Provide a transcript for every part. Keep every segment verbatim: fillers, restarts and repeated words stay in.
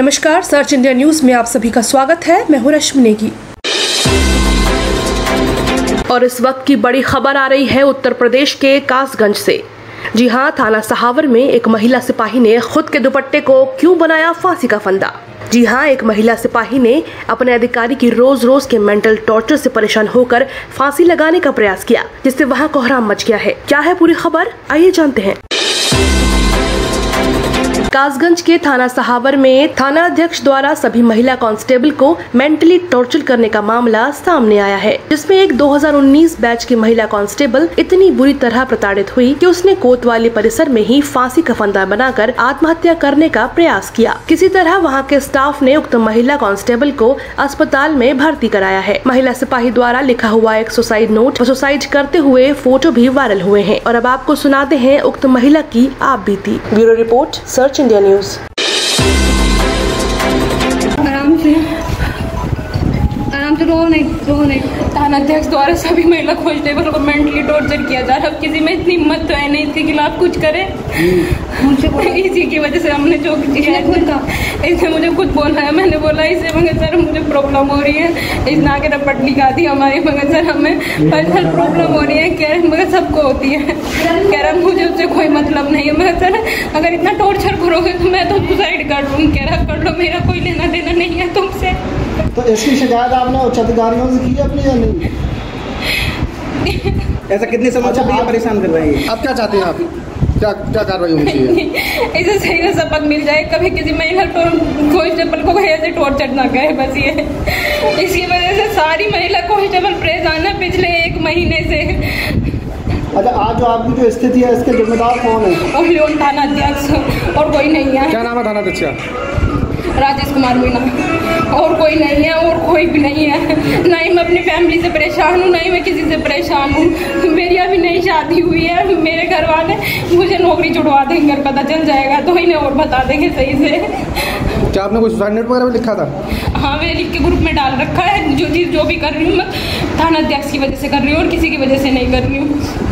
नमस्कार, search India news में आप सभी का स्वागत है। मैं हूं रश्मि नेगी और इस वक्त की बड़ी खबर आ रही है उत्तर प्रदेश के कासगंज से। जी हां, थाना सहावर में एक महिला सिपाही ने खुद के दुपट्टे को क्यों बनाया फांसी का फंदा। जी हां, एक महिला सिपाही ने अपने अधिकारी की रोज रोज के मेंटल टॉर्चर से परेशान होकर फांसी लगाने का प्रयास किया, जिससे वहां कोहराम मच गया है। क्या है पूरी खबर, आइए जानते हैं। कासगंज के थाना सहावर में थाना अध्यक्ष द्वारा सभी महिला कांस्टेबल को मेंटली टॉर्चर करने का मामला सामने आया है, जिसमें एक दो हज़ार उन्नीस बैच की महिला कांस्टेबल इतनी बुरी तरह प्रताड़ित हुई कि उसने कोतवाली परिसर में ही फांसी का फंदा बनाकर आत्महत्या करने का प्रयास किया। किसी तरह वहां के स्टाफ ने उक्त महिला कांस्टेबल को अस्पताल में भर्ती कराया है। महिला सिपाही द्वारा लिखा हुआ एक सुसाइड नोट और सुसाइड करते हुए फोटो भी वायरल हुए हैं। और अब आपको सुनाते हैं उक्त महिला की आप बीती। Bureau report, search India news. आराम से आराम से रो नहीं रो नहीं थाना अध्यक्ष द्वारा सभी महिला कांस्टेबल को मेंटली टॉर्चर किया जा रहा है। अब किसी में इतनी हिम्मत तो है नहीं इसके खिलाफ कुछ करे। इसी की वजह से हमने जो किया खुद का इसने मुझे खुद बोला है। मैंने बोला इसे मगर सर मुझे प्रॉब्लम हो रही है, इसने आके रपट लिखा दी हमारी, मगर सर हमें पर्सनल प्रॉब्लम हो रही है। कह रहे मगर सबको होती है, कह रहा मुझे उससे कोई मतलब नहीं है। मगर सर अगर इतना टॉर्चर करोगे तो मैं तो सुसाइड कर लूँ। कह रहा कर लो, मेरा कोई लेना देना नहीं है तुमसे। तो इसकी शिकायत आपने उच्च अधिकारियों से की अपनी या नहीं? ऐसा कितने समय से भैया परेशान कर रहे हैं? आप क्या चाहते हैं? आप क्या क्या कार्रवाई होनी चाहिए? इसे सही से सबक मिल जाए, कभी किसी महिला कांस्टेबल को ऐसे टॉर्चर ना करे, बस ये। इसकी वजह से सारी महिला कांस्टेबल परेशान है पिछले एक महीने से। अच्छा, आज जो आपकी जो स्थिति है इसके जिम्मेदार कौन है? और थाना अध्यक्ष और कोई नहीं है। क्या नाम है थाना अध्यक्ष? राजेश कुमार मीना। और कोई नहीं है, और कोई भी नहीं है। ना ही मैं अपनी फैमिली से परेशान हूँ, ना ही मैं किसी से परेशान हूँ। मेरी अभी नई शादी हुई है। मेरे घर वाले मुझे नौकरी छुड़वा देंगे, अगर पता चल जाएगा तो इन्हें और बता देंगे सही से। क्या आपने कोई सुसाइड नोट वगैरह में लिखा था? हाँ, मैं लिख के ग्रुप में डाल रखा है। जो चीज़ जो भी कर रही हूँ मैं थाना अध्यक्ष की वजह से कर रही हूँ और किसी की वजह से नहीं कर रही हूँ।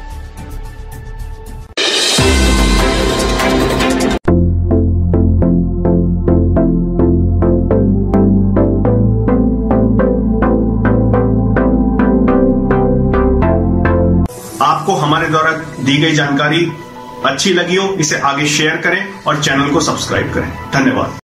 आपको हमारे द्वारा दी गई जानकारी अच्छी लगी हो, इसे आगे शेयर करें और चैनल को सब्सक्राइब करें। धन्यवाद।